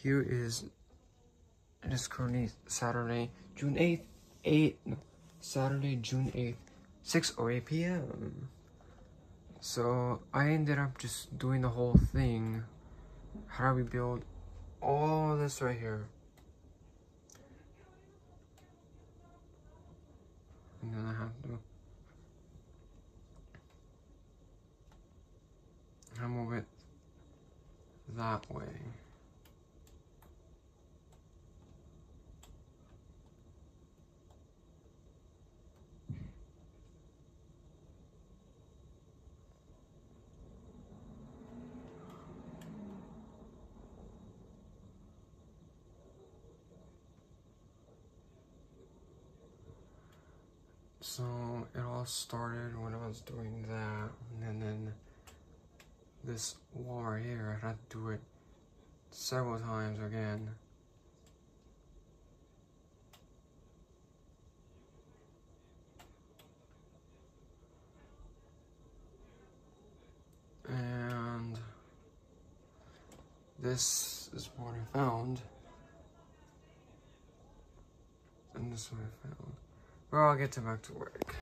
here is, it is currently Saturday, June 8th, Saturday, June 8th, 6:08 p.m. So I ended up just doing the whole thing. How do we build all this right here? And then I have to move it that way. So it all started when I was doing that, and then this wall right here, I had to do it several times again. And this is what I found. And this is what I found. Well, I'll get back to work.